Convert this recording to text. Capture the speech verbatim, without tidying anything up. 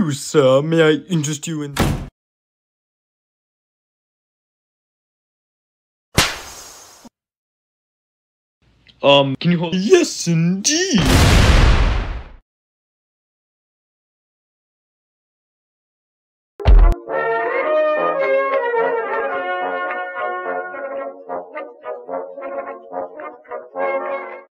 Excuse, sir, may I interest you in... Um, can you hold... Yes, indeed.